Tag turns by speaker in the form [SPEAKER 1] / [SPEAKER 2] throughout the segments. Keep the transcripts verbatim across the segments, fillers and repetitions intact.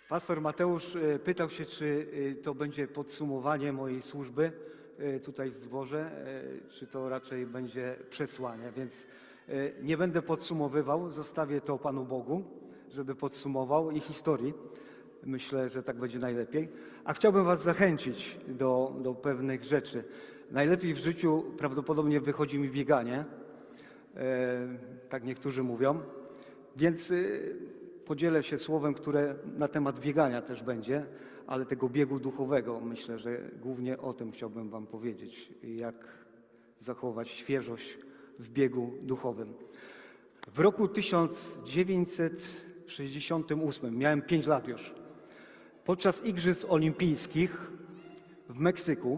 [SPEAKER 1] Pastor Mateusz e, pytał się, czy e, to będzie podsumowanie mojej służby e, tutaj w zborze, e, czy to raczej będzie przesłanie, więc e, nie będę podsumowywał, zostawię to Panu Bogu, żeby podsumował i historii. Myślę, że tak będzie najlepiej. A chciałbym Was zachęcić do, do pewnych rzeczy. Najlepiej w życiu prawdopodobnie wychodzi mi bieganie, e, tak niektórzy mówią, więc e, podzielę się słowem, które na temat biegania też będzie, ale tego biegu duchowego. Myślę, że głównie o tym chciałbym Wam powiedzieć, jak zachować świeżość w biegu duchowym. W roku tysiąc dziewięćset sześćdziesiątym ósmym, miałem pięć lat już, podczas Igrzysk Olimpijskich w Meksyku,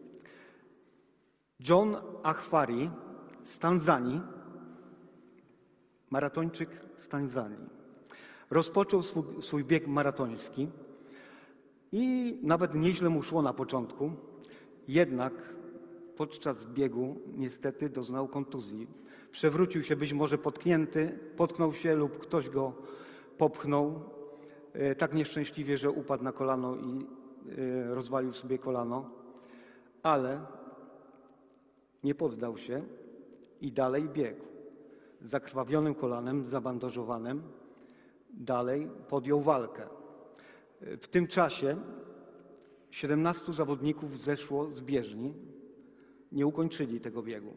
[SPEAKER 1] John Achwari z Tanzanii, maratończyk z Tanzanii, rozpoczął swój, swój bieg maratoński i nawet nieźle mu szło na początku, jednak podczas biegu niestety doznał kontuzji. Przewrócił się, być może potknięty, potknął się lub ktoś go popchnął e, tak nieszczęśliwie, że upadł na kolano i e, rozwalił sobie kolano, ale nie poddał się i dalej biegł. Z zakrwawionym kolanem, zabandażowanym, dalej podjął walkę. W tym czasie siedemnastu zawodników zeszło z bieżni, nie ukończyli tego biegu.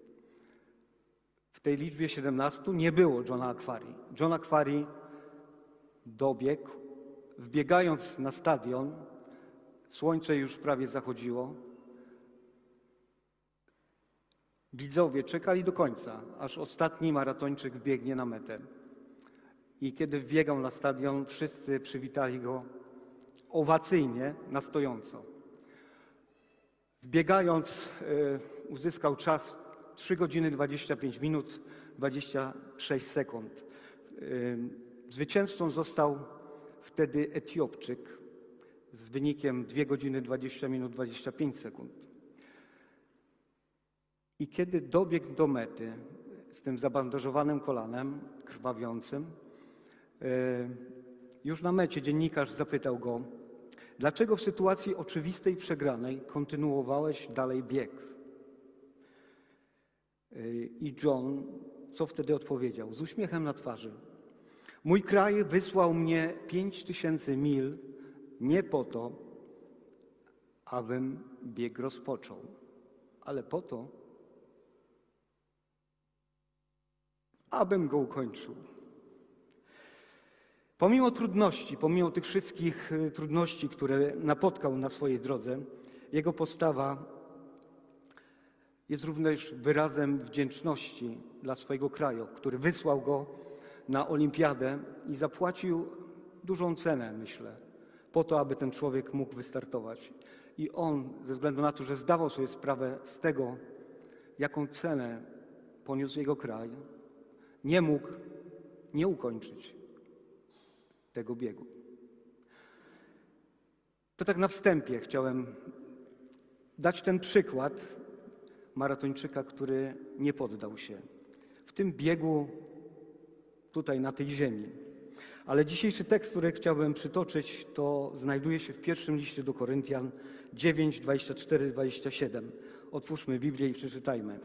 [SPEAKER 1] W tej liczbie siedemnastu nie było Johna Achwari. John Achwari dobiegł, wbiegając na stadion, słońce już prawie zachodziło. Widzowie czekali do końca, aż ostatni maratończyk wbiegnie na metę. I kiedy wbiegał na stadion, wszyscy przywitali go owacyjnie, na stojąco. Wbiegając y, uzyskał czas trzy godziny dwadzieścia pięć minut dwadzieścia sześć sekund. Y, zwycięzcą został wtedy Etiopczyk z wynikiem dwie godziny dwadzieścia minut dwadzieścia pięć sekund. I kiedy dobiegł do mety z tym zabandażowanym kolanem, krwawiącym, już na mecie dziennikarz zapytał go, dlaczego w sytuacji oczywistej przegranej kontynuowałeś dalej bieg? I John, co wtedy odpowiedział? Z uśmiechem na twarzy. Mój kraj wysłał mnie pięć tysięcy mil nie po to, abym bieg rozpoczął, ale po to, abym go ukończył. Pomimo trudności, pomimo tych wszystkich trudności, które napotkał na swojej drodze, jego postawa jest również wyrazem wdzięczności dla swojego kraju, który wysłał go na olimpiadę i zapłacił dużą cenę, myślę, po to, aby ten człowiek mógł wystartować. I on, ze względu na to, że zdawał sobie sprawę z tego, jaką cenę poniósł jego kraj, nie mógł nie ukończyć tego biegu. To tak na wstępie chciałem dać ten przykład maratończyka, który nie poddał się w tym biegu tutaj na tej ziemi. Ale dzisiejszy tekst, który chciałbym przytoczyć, to znajduje się w pierwszym liście do Koryntian dziewięć, dwadzieścia cztery, dwadzieścia siedem. Otwórzmy Biblię i przeczytajmy.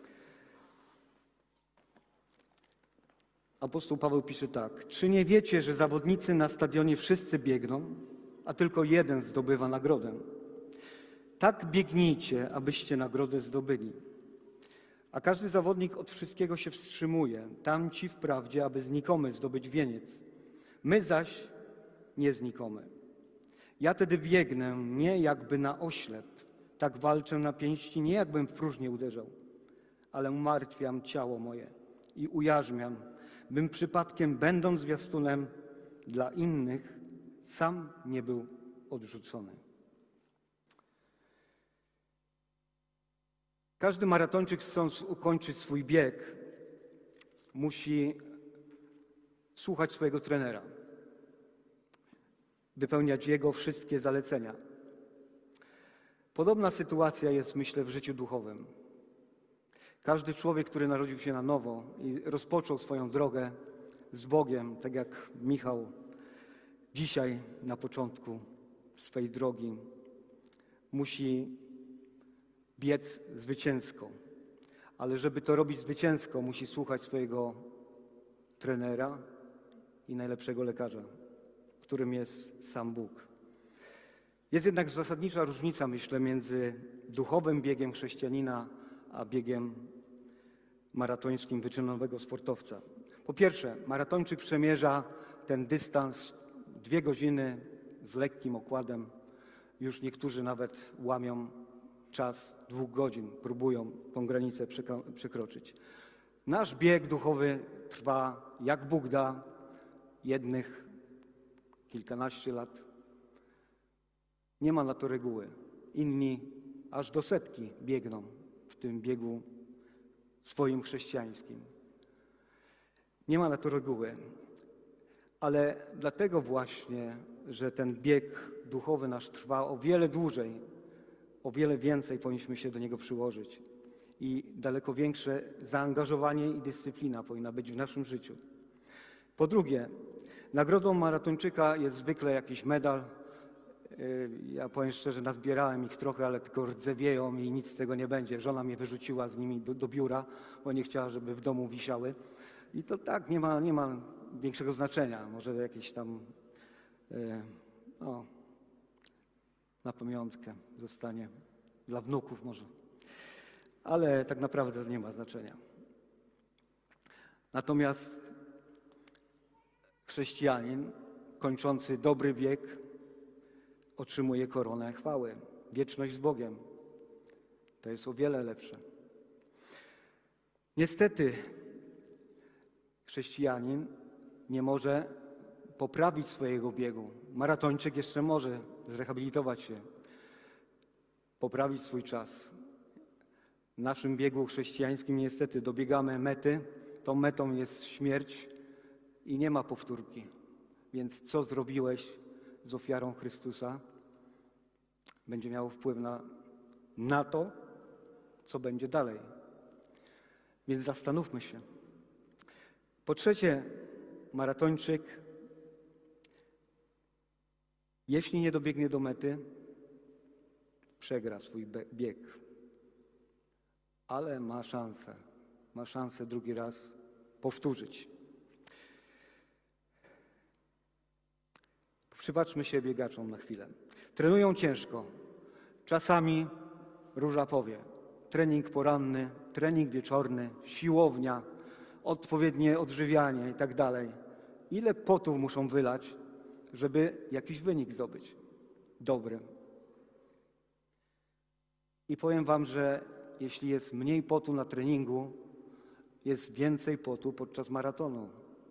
[SPEAKER 1] Apostoł Paweł pisze tak. Czy nie wiecie, że zawodnicy na stadionie wszyscy biegną, a tylko jeden zdobywa nagrodę? Tak biegnijcie, abyście nagrodę zdobyli. A każdy zawodnik od wszystkiego się wstrzymuje. Tamci wprawdzie, aby znikomy zdobyć wieniec. My zaś nie znikomy. Ja tedy biegnę nie jakby na oślep. Tak walczę na pięści, nie jakbym w próżnię uderzał. Ale umartwiam ciało moje i ujarzmiam, bym przypadkiem, będąc zwiastunem dla innych, sam nie był odrzucony. Każdy maratończyk, chcąc ukończyć swój bieg, musi słuchać swojego trenera, wypełniać jego wszystkie zalecenia. Podobna sytuacja jest, myślę, w życiu duchowym. Każdy człowiek, który narodził się na nowo i rozpoczął swoją drogę z Bogiem, tak jak Michał dzisiaj na początku swej drogi musi biec zwycięsko. Ale żeby to robić zwycięsko, musi słuchać swojego trenera i najlepszego lekarza, którym jest sam Bóg. Jest jednak zasadnicza różnica, myślę, między duchowym biegiem chrześcijanina a biegiem maratońskim wyczynowego sportowca. Po pierwsze, maratończyk przemierza ten dystans dwie godziny z lekkim okładem. Już niektórzy nawet łamią czas dwóch godzin, próbują tą granicę przekroczyć. Nasz bieg duchowy trwa, jak Bóg da, jednych kilkanaście lat. Nie ma na to reguły. Inni aż do setki biegną w tym biegu swoim chrześcijańskim. Nie ma na to reguły. Ale dlatego właśnie, że ten bieg duchowy nasz trwa o wiele dłużej, o wiele więcej powinniśmy się do niego przyłożyć. I daleko większe zaangażowanie i dyscyplina powinna być w naszym życiu. Po drugie, nagrodą maratończyka jest zwykle jakiś medal. Ja powiem szczerze, nazbierałem ich trochę, ale tylko rdzewieją i nic z tego nie będzie. Żona mnie wyrzuciła z nimi do, do biura, bo nie chciała, żeby w domu wisiały. I to tak, nie ma, nie ma większego znaczenia. Może jakieś tam no, na pamiątkę zostanie dla wnuków może. Ale tak naprawdę to nie ma znaczenia. Natomiast chrześcijanin kończący dobry bieg otrzymuje koronę chwały, wieczność z Bogiem. To jest o wiele lepsze. Niestety chrześcijanin nie może poprawić swojego biegu. Maratończyk jeszcze może zrehabilitować się, poprawić swój czas. W naszym biegu chrześcijańskim niestety dobiegamy mety. Tą metą jest śmierć i nie ma powtórki. Więc co zrobiłeś z ofiarą Chrystusa, będzie miało wpływ na, na to, co będzie dalej. Więc zastanówmy się. Po trzecie, maratończyk, jeśli nie dobiegnie do mety, przegra swój bieg. Ale ma szansę, ma szansę drugi raz powtórzyć. Przypatrzmy się biegaczom na chwilę. Trenują ciężko. Czasami róża powie. Trening poranny, trening wieczorny, siłownia, odpowiednie odżywianie i tak dalej. Ile potu muszą wylać, żeby jakiś wynik zdobyć? Dobry. I powiem wam, że jeśli jest mniej potu na treningu, jest więcej potu podczas maratonu.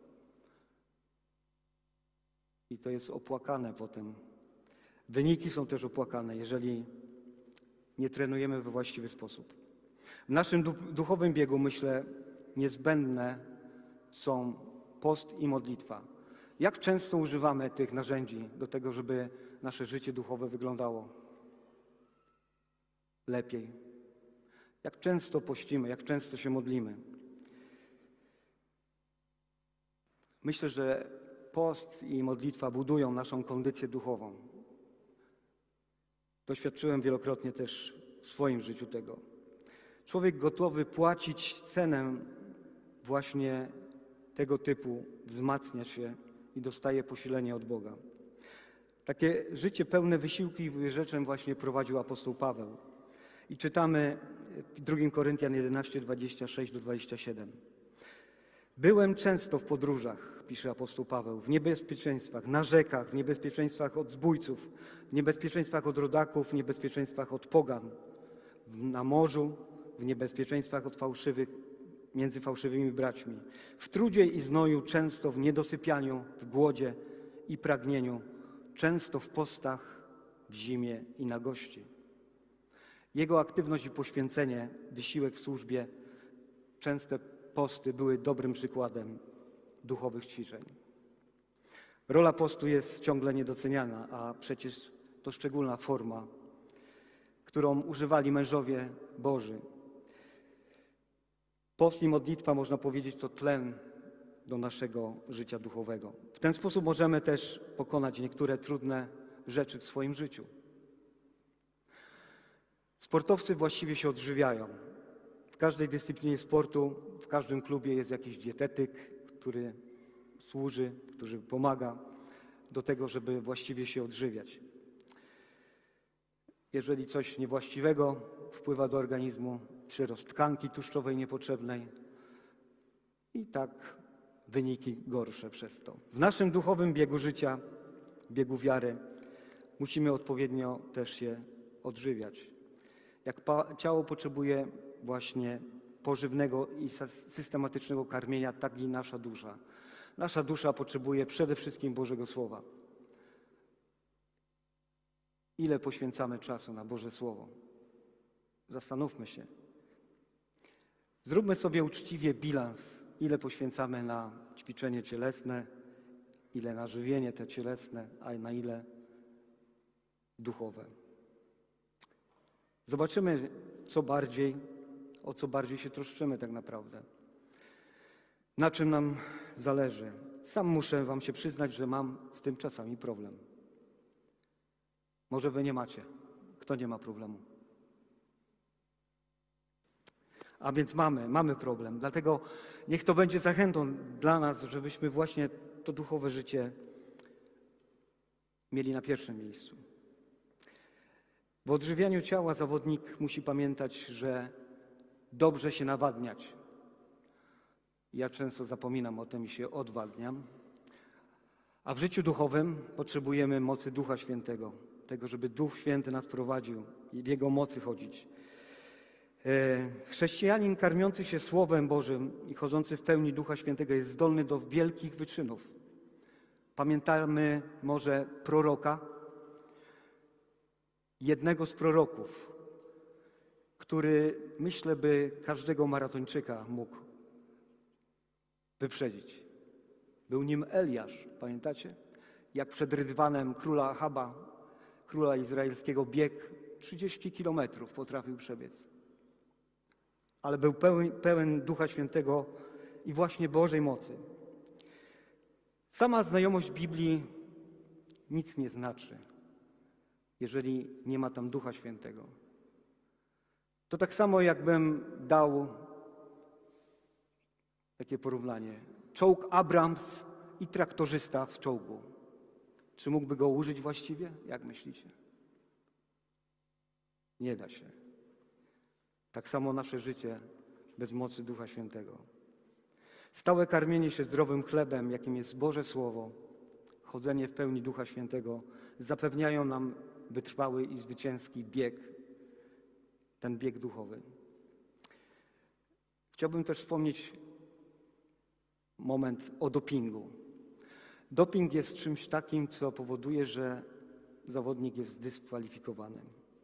[SPEAKER 1] I to jest opłakane potem. Wyniki są też opłakane, jeżeli nie trenujemy we właściwy sposób. W naszym duchowym biegu, myślę, niezbędne są post i modlitwa. Jak często używamy tych narzędzi do tego, żeby nasze życie duchowe wyglądało lepiej? Jak często pościmy, jak często się modlimy? Myślę, że post i modlitwa budują naszą kondycję duchową. Doświadczyłem wielokrotnie też w swoim życiu tego. Człowiek gotowy płacić cenę właśnie tego typu, wzmacnia się i dostaje posilenie od Boga. Takie życie pełne wysiłki i wyrzeczeń właśnie prowadził apostoł Paweł. I czytamy w drugim Koryntian jedenaście, dwadzieścia sześć do dwudziestego siódmego. Byłem często w podróżach, pisze apostoł Paweł, w niebezpieczeństwach, na rzekach, w niebezpieczeństwach od zbójców, w niebezpieczeństwach od rodaków, w niebezpieczeństwach od pogan, na morzu, w niebezpieczeństwach od fałszywych, między fałszywymi braćmi, w trudzie i znoju, często w niedosypianiu, w głodzie i pragnieniu, często w postach, w zimie i nagości. Jego aktywność i poświęcenie, wysiłek w służbie, częste posty były dobrym przykładem duchowych ćwiczeń. Rola postu jest ciągle niedoceniana, a przecież to szczególna forma, którą używali mężowie Boży. Post i modlitwa, można powiedzieć, to tlen do naszego życia duchowego. W ten sposób możemy też pokonać niektóre trudne rzeczy w swoim życiu. Sportowcy właściwie się odżywiają. W każdej dyscyplinie sportu, w każdym klubie jest jakiś dietetyk, który służy, który pomaga do tego, żeby właściwie się odżywiać. Jeżeli coś niewłaściwego wpływa do organizmu, przyrost tkanki tłuszczowej niepotrzebnej i tak wyniki gorsze przez to. W naszym duchowym biegu życia, biegu wiary, musimy odpowiednio też się odżywiać. Jak ciało potrzebuje właśnie pożywnego i systematycznego karmienia, tak i nasza dusza. Nasza dusza potrzebuje przede wszystkim Bożego Słowa. Ile poświęcamy czasu na Boże Słowo? Zastanówmy się. Zróbmy sobie uczciwie bilans, ile poświęcamy na ćwiczenie cielesne, ile na żywienie te cielesne, a na ile duchowe. Zobaczymy, co bardziej, o co bardziej się troszczymy tak naprawdę. Na czym nam zależy. Sam muszę wam się przyznać, że mam z tym czasami problem. Może wy nie macie. Kto nie ma problemu? A więc mamy, mamy problem. Dlatego niech to będzie zachętą dla nas, żebyśmy właśnie to duchowe życie mieli na pierwszym miejscu. W odżywianiu ciała zawodnik musi pamiętać, że dobrze się nawadniać. Ja często zapominam o tym i się odwadniam. A w życiu duchowym potrzebujemy mocy Ducha Świętego. Tego, żeby Duch Święty nas prowadził i w Jego mocy chodzić. Chrześcijanin karmiący się Słowem Bożym i chodzący w pełni Ducha Świętego jest zdolny do wielkich wyczynów. Pamiętamy może proroka, jednego z proroków, który myślę, by każdego maratończyka mógł wyprzedzić. Był nim Eliasz, pamiętacie? Jak przed rydwanem króla Achaba, króla izraelskiego, biegł trzydzieści kilometrów, potrafił przebiec. Ale był pełen, pełen Ducha Świętego i właśnie Bożej mocy. Sama znajomość Biblii nic nie znaczy, jeżeli nie ma tam Ducha Świętego. To tak samo jakbym dał takie porównanie. Czołg Abrams i traktorzysta w czołgu. Czy mógłby go użyć właściwie? Jak myślicie? Nie da się. Tak samo nasze życie bez mocy Ducha Świętego. Stałe karmienie się zdrowym chlebem, jakim jest Boże Słowo, chodzenie w pełni Ducha Świętego, zapewniają nam wytrwały i zwycięski bieg, ten bieg duchowy. Chciałbym też wspomnieć moment o dopingu. Doping jest czymś takim, co powoduje, że zawodnik jest zdyskwalifikowany.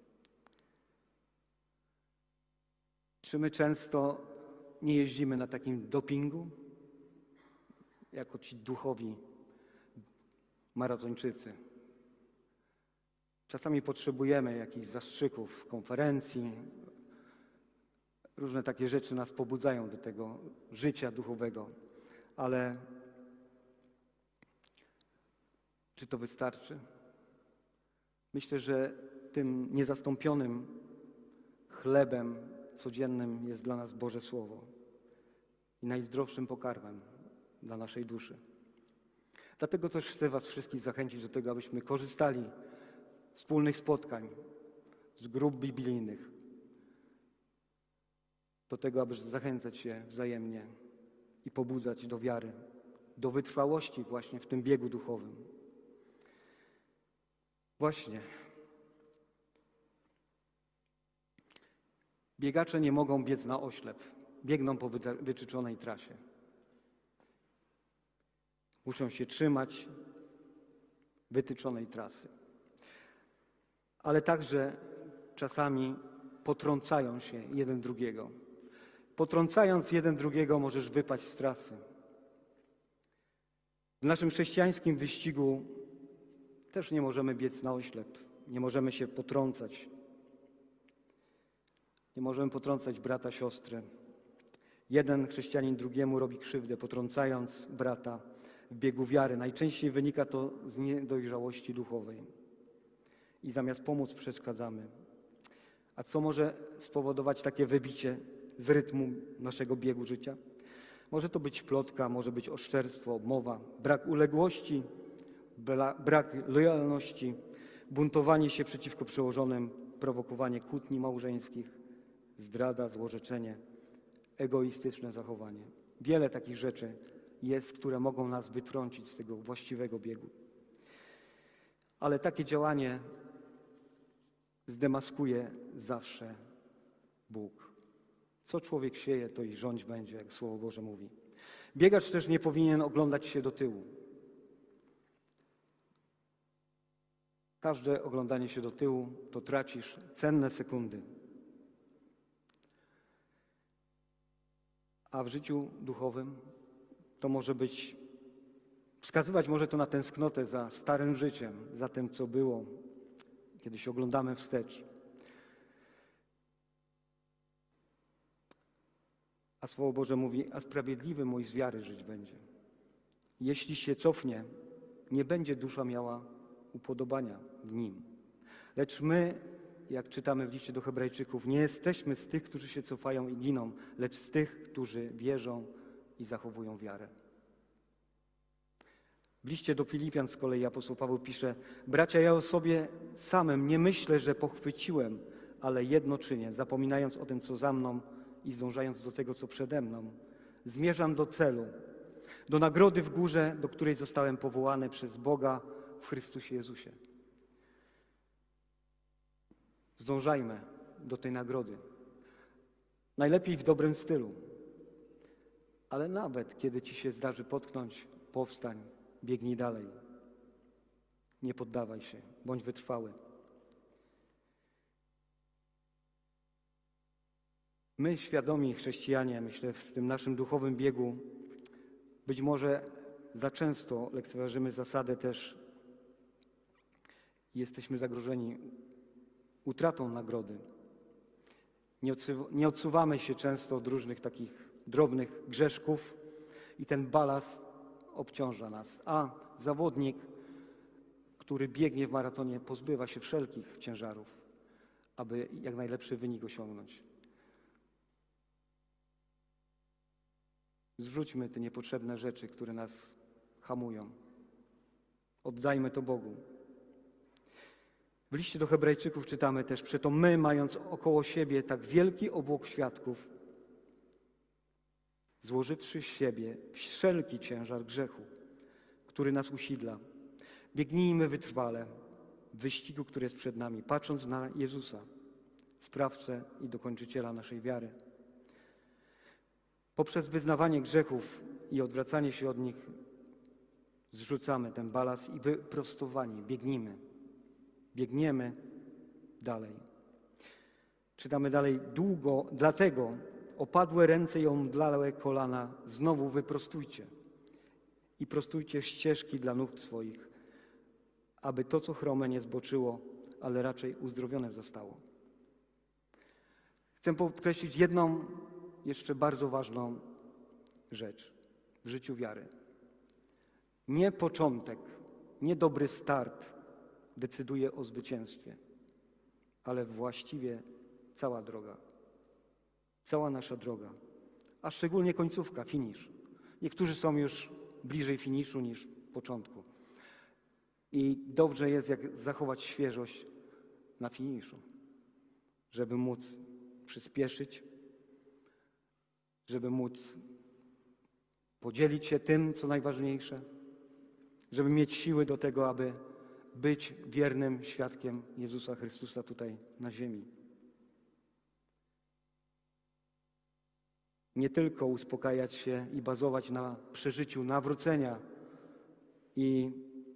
[SPEAKER 1] Czy my często nie jeździmy na takim dopingu, jako ci duchowi maratończycy? Czasami potrzebujemy jakichś zastrzyków, konferencji. Różne takie rzeczy nas pobudzają do tego życia duchowego. Ale czy to wystarczy? Myślę, że tym niezastąpionym chlebem codziennym jest dla nas Boże Słowo i najzdrowszym pokarmem dla naszej duszy. Dlatego też chcę was wszystkich zachęcić do tego, abyśmy korzystali z wspólnych spotkań, z grup biblijnych, do tego, aby zachęcać się wzajemnie i pobudzać do wiary, do wytrwałości właśnie w tym biegu duchowym. Właśnie. Biegacze nie mogą biec na oślep. Biegną po wytyczonej trasie. Muszą się trzymać wytyczonej trasy. Ale także czasami potrącają się jeden drugiego. Potrącając jeden drugiego, możesz wypaść z trasy. W naszym chrześcijańskim wyścigu też nie możemy biec na oślep. Nie możemy się potrącać. Nie możemy potrącać brata, siostry. Jeden chrześcijanin drugiemu robi krzywdę, potrącając brata w biegu wiary. Najczęściej wynika to z niedojrzałości duchowej. I zamiast pomóc, przeszkadzamy. A co może spowodować takie wybicie z rytmu naszego biegu życia? Może to być plotka, może być oszczerstwo, obmowa, brak uległości, brak lojalności, buntowanie się przeciwko przełożonym, prowokowanie kłótni małżeńskich, zdrada, złorzeczenie, egoistyczne zachowanie. Wiele takich rzeczy jest, które mogą nas wytrącić z tego właściwego biegu. Ale takie działanie zdemaskuje zawsze Bóg. Co człowiek sieje, to i rządź będzie, jak Słowo Boże mówi. Biegacz też nie powinien oglądać się do tyłu. Każde oglądanie się do tyłu, to tracisz cenne sekundy. A w życiu duchowym to może być, wskazywać może to na tęsknotę za starym życiem, za tym, co było, kiedy się oglądamy wstecz. A Słowo Boże mówi, a sprawiedliwy mój z wiary żyć będzie. Jeśli się cofnie, nie będzie dusza miała upodobania w nim. Lecz my, jak czytamy w liście do Hebrajczyków, nie jesteśmy z tych, którzy się cofają i giną, lecz z tych, którzy wierzą i zachowują wiarę. W liście do Filipian z kolei apostoł Paweł pisze: bracia, ja o sobie samym nie myślę, że pochwyciłem, ale jedno czynię, zapominając o tym, co za mną i zdążając do tego, co przede mną. Zmierzam do celu, do nagrody w górze, do której zostałem powołany przez Boga w Chrystusie Jezusie. Zdążajmy do tej nagrody. Najlepiej w dobrym stylu. Ale nawet kiedy ci się zdarzy potknąć, powstań, biegnij dalej. Nie poddawaj się, bądź wytrwały. My, świadomi chrześcijanie, myślę, w tym naszym duchowym biegu, być może za często lekceważymy zasadę też i jesteśmy zagrożeni utratą nagrody. Nie, odsu- nie odsuwamy się często od różnych takich drobnych grzeszków i ten balast obciąża nas. A zawodnik, który biegnie w maratonie, pozbywa się wszelkich ciężarów, aby jak najlepszy wynik osiągnąć. Zrzućmy te niepotrzebne rzeczy, które nas hamują. Oddajmy to Bogu. W liście do Hebrajczyków czytamy też: przeto my, mając około siebie tak wielki obłok świadków, złożywszy z siebie wszelki ciężar grzechu, który nas usidla, biegnijmy wytrwale w wyścigu, który jest przed nami, patrząc na Jezusa, sprawcę i dokończyciela naszej wiary. Poprzez wyznawanie grzechów i odwracanie się od nich zrzucamy ten balast i wyprostowani biegnijmy. Biegniemy dalej. Czytamy dalej: długo, dlatego opadłe ręce i omdlałe kolana znowu wyprostujcie i prostujcie ścieżki dla nóg swoich, aby to, co chrome, nie zboczyło, ale raczej uzdrowione zostało. Chcę podkreślić jedną jeszcze bardzo ważną rzecz w życiu wiary. Nie początek, nie dobry start decyduje o zwycięstwie, ale właściwie cała droga. Cała nasza droga, a szczególnie końcówka, finisz. Niektórzy są już bliżej finiszu niż początku. I dobrze jest, jak zachować świeżość na finiszu, żeby móc przyspieszyć, żeby móc podzielić się tym, co najważniejsze, żeby mieć siły do tego, aby być wiernym świadkiem Jezusa Chrystusa tutaj na ziemi. Nie tylko uspokajać się i bazować na przeżyciu nawrócenia i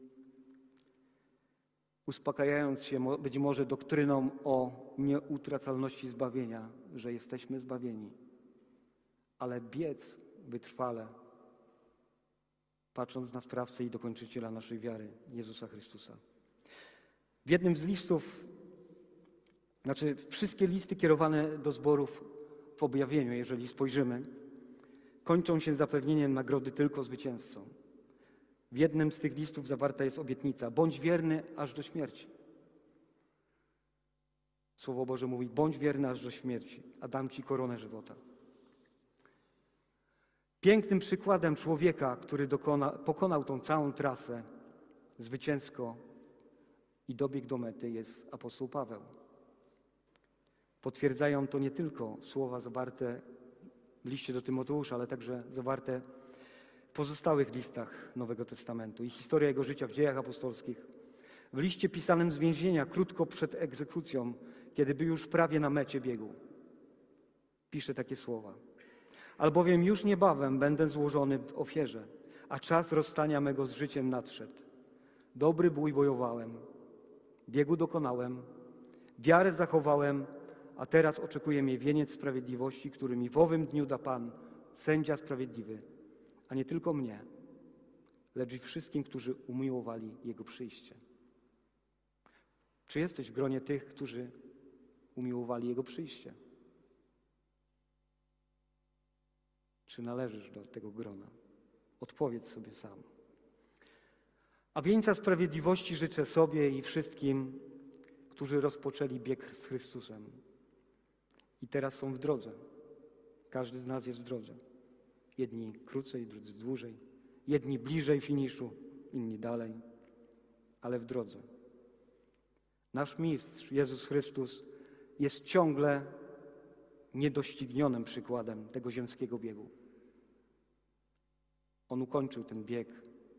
[SPEAKER 1] uspokajając się być może doktryną o nieutracalności zbawienia, że jesteśmy zbawieni, ale biec wytrwale, patrząc na sprawcę i dokończyciela naszej wiary, Jezusa Chrystusa. W jednym z listów, znaczy wszystkie listy kierowane do zborów w objawieniu, jeżeli spojrzymy, kończą się zapewnieniem nagrody tylko zwycięzcom. W jednym z tych listów zawarta jest obietnica: bądź wierny aż do śmierci. Słowo Boże mówi: bądź wierny aż do śmierci, a dam ci koronę żywota. Pięknym przykładem człowieka, który dokona, pokonał tą całą trasę zwycięsko i dobiegł do mety, jest apostoł Paweł. Potwierdzają to nie tylko słowa zawarte w liście do Tymoteusza, ale także zawarte w pozostałych listach Nowego Testamentu i historia jego życia w Dziejach Apostolskich. W liście pisanym z więzienia krótko przed egzekucją, kiedy był już prawie na mecie biegu, pisze takie słowa: albowiem już niebawem będę złożony w ofierze, a czas rozstania mego z życiem nadszedł. Dobry bój bojowałem, biegu dokonałem, wiarę zachowałem, a teraz oczekuje mnie wieniec sprawiedliwości, który mi w owym dniu da Pan, sędzia sprawiedliwy, a nie tylko mnie, lecz i wszystkim, którzy umiłowali Jego przyjście. Czy jesteś w gronie tych, którzy umiłowali Jego przyjście? Czy należysz do tego grona? Odpowiedz sobie sam. A wieńca sprawiedliwości życzę sobie i wszystkim, którzy rozpoczęli bieg z Chrystusem i teraz są w drodze. Każdy z nas jest w drodze. Jedni krócej, drudzy dłużej. Jedni bliżej finiszu, inni dalej, ale w drodze. Nasz Mistrz, Jezus Chrystus, jest ciągle niedoścignionym przykładem tego ziemskiego biegu. On ukończył ten bieg.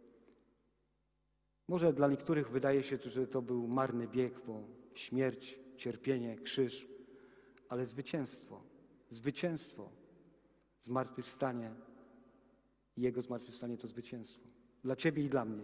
[SPEAKER 1] Może dla niektórych wydaje się, że to był marny bieg, bo śmierć, cierpienie, krzyż, ale zwycięstwo, zwycięstwo, zmartwychwstanie i Jego zmartwychwstanie to zwycięstwo. Dla Ciebie i dla mnie.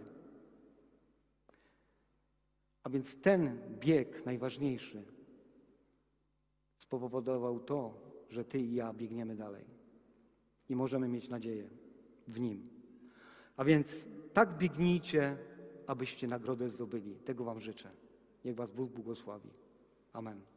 [SPEAKER 1] A więc ten bieg najważniejszy spowodował to, że Ty i ja biegniemy dalej i możemy mieć nadzieję w Nim. A więc tak biegnijcie, abyście nagrodę zdobyli. Tego Wam życzę. Niech Was Bóg błogosławi. Amen.